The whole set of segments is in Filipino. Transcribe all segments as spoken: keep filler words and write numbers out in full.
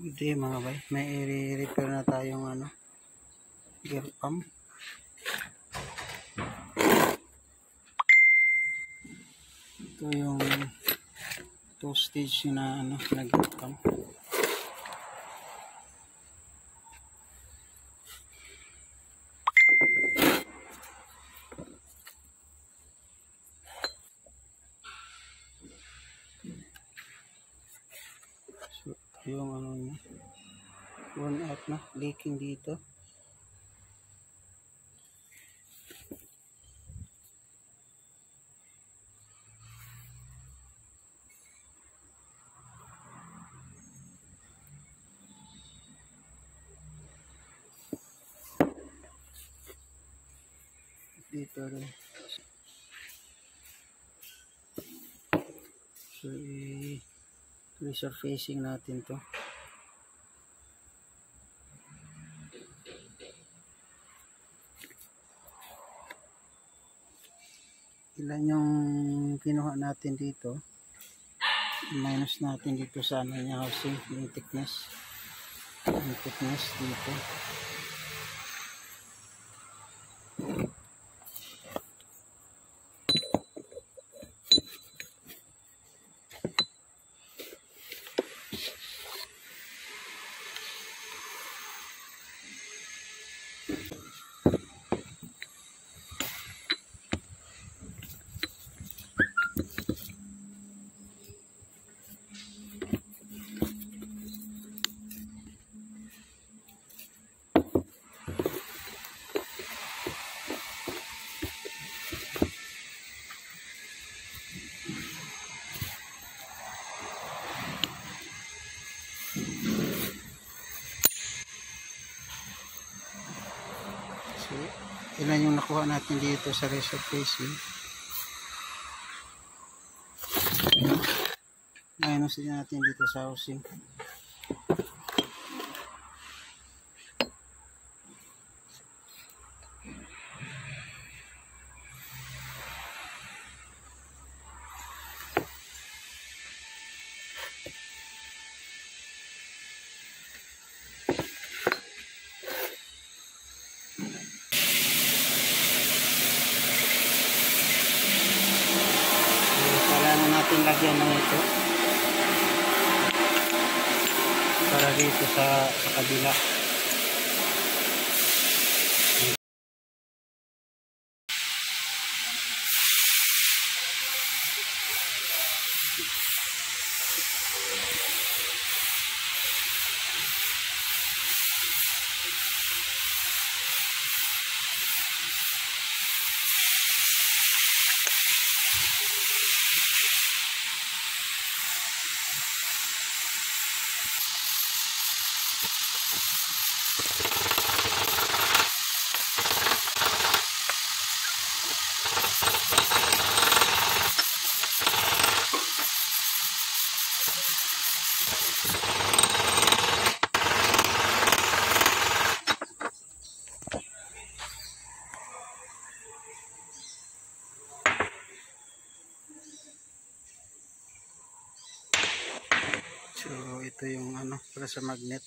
Hindi mga bay, may i-repair na tayong ano, gear pump. Ito yung two stage na ano, na gear pump. So, yung ano niya, worn out na, leaking dito. Dito rin. So, i-resurfacing natin to. Ilan yung kinuha natin dito, minus natin dito sa ano niya, housing, yung thickness yung thickness dito. So, ilan yung nakuha natin dito sa resurfacing. Minus din natin dito sa housing. Natin lagyan ng ito para dito sa, sa kabila. So ito yung ano para sa magnet.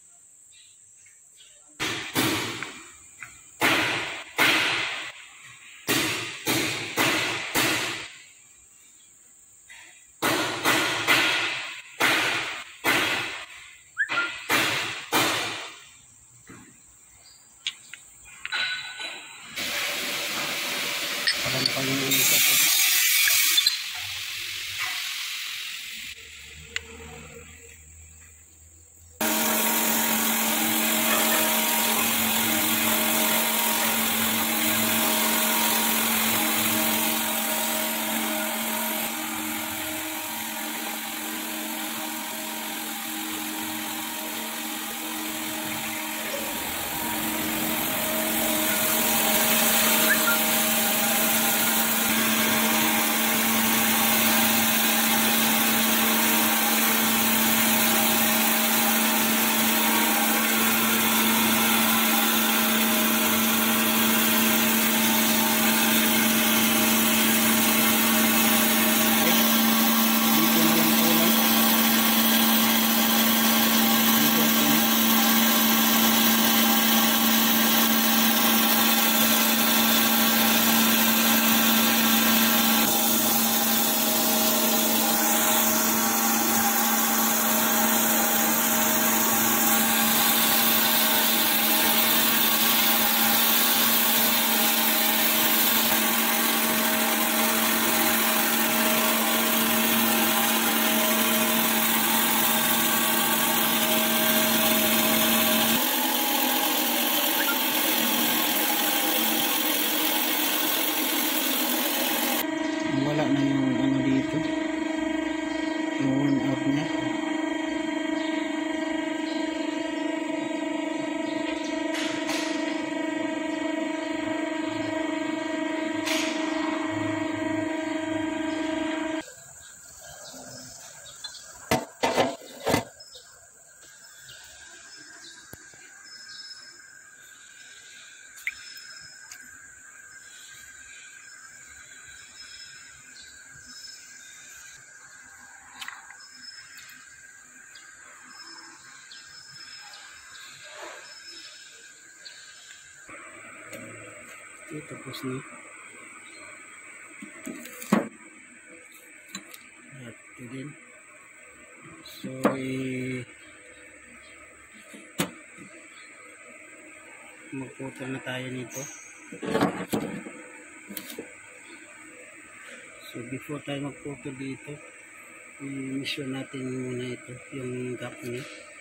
Parang pang yung isa po. Okay, tapos na. At ito din. So, eh, magputol na tayo nito. So, before tayo magputol dito, i-measure natin muna ito, yung gap niya.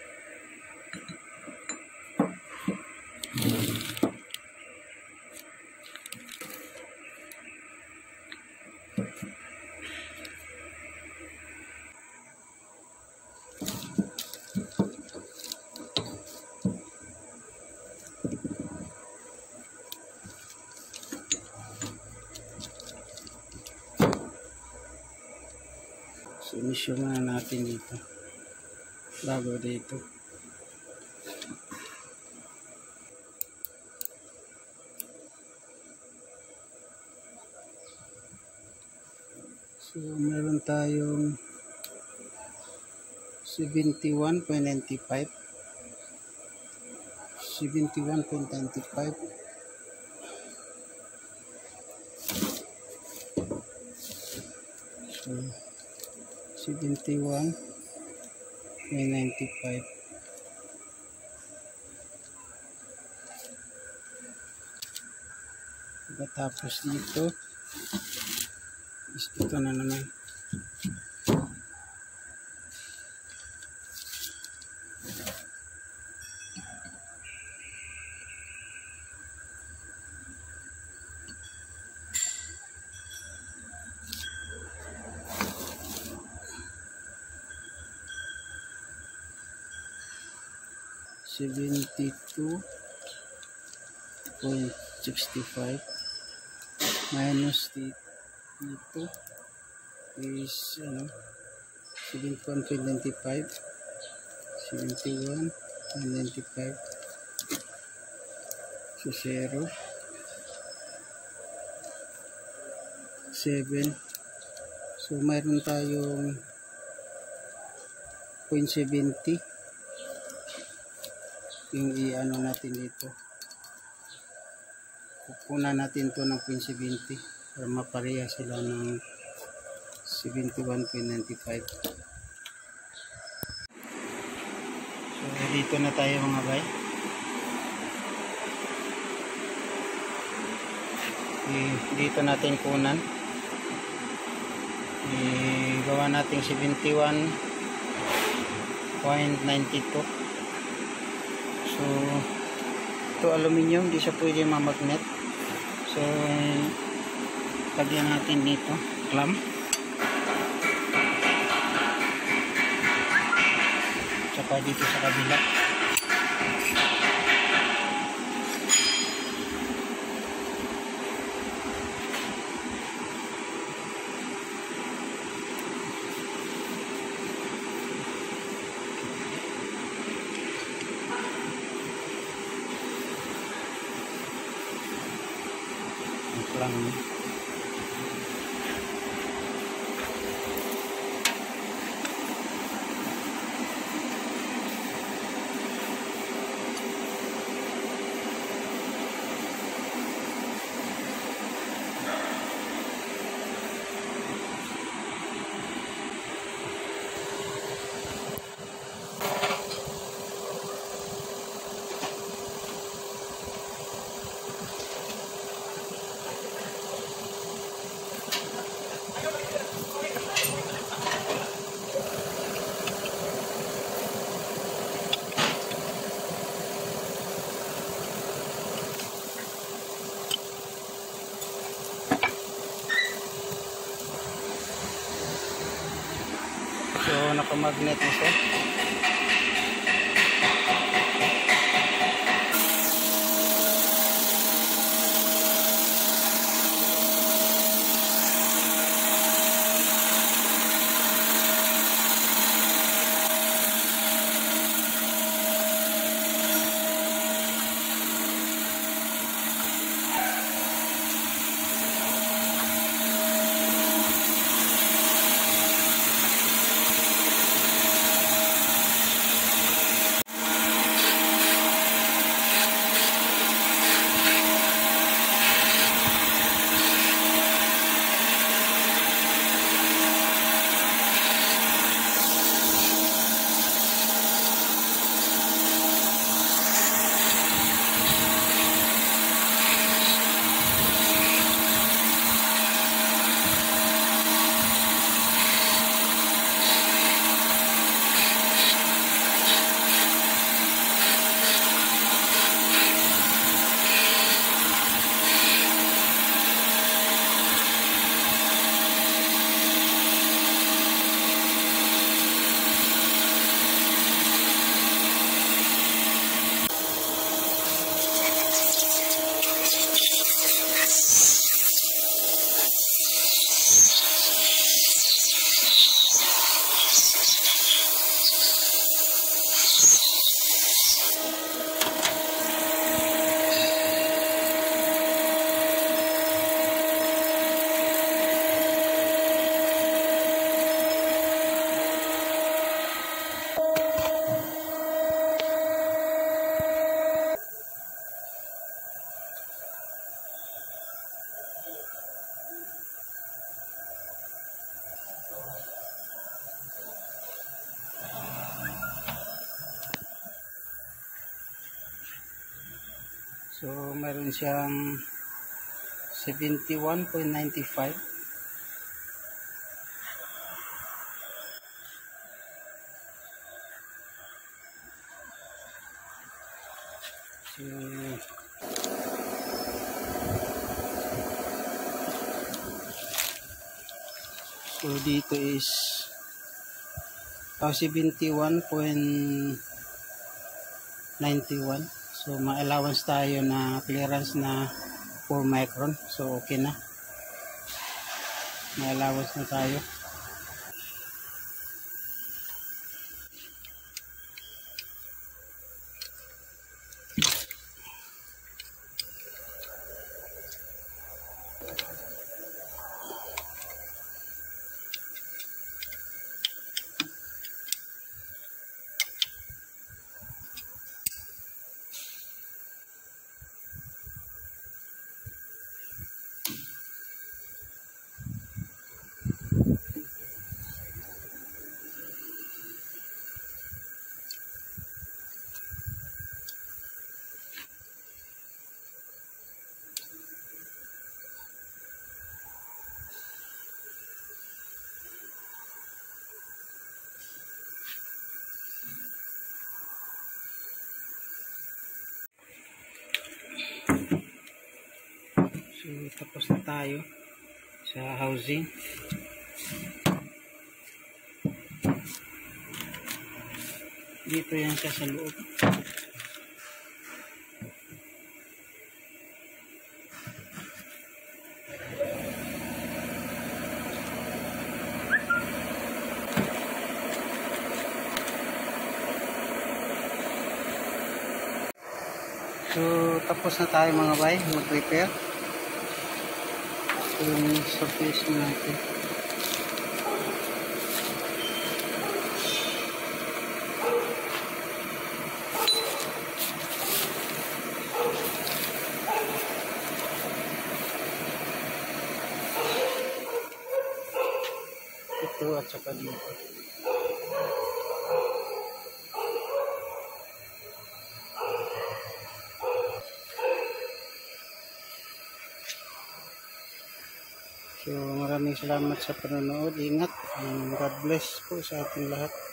So, measure na natin dito. Bago dito. So, meron tayong seventy-one point nine five. seventy-one point nine five. So, seventy-one point nine five. Tapos dito is ito na naman. seventy-two point six five minus dito is ano, seventy-one point nine five, seventy-one point nine five, so zero, seven, so mayroon tayong point seventy yung i-ano natin dito. Kukunan natin to ng point seventy para mapareha sila ng seventy-one point nine five. So dito na tayo mga bay. E, dito natin kunan. E, gawa natin seventy-one point nine two. So ito aluminum, di siya pwede mamagnet. So lagyan natin dito clamp, tsaka dito sa kabila. Lang. So nakamagnet na siya. So meron siyang seventy-one point nine five. So So dito is oh, seventy-one point nine one. So ma-allowance tayo na clearance na four micron. So okay na. Ma-allowance na tayo. So tapos na tayo sa housing. Dito yan siya sa loob. So tapos na tayo mga bay, mag-repair. So yung surface natin. Ito at saka dito. So maraming salamat sa panonood. Ingat. God bless po sa ating lahat.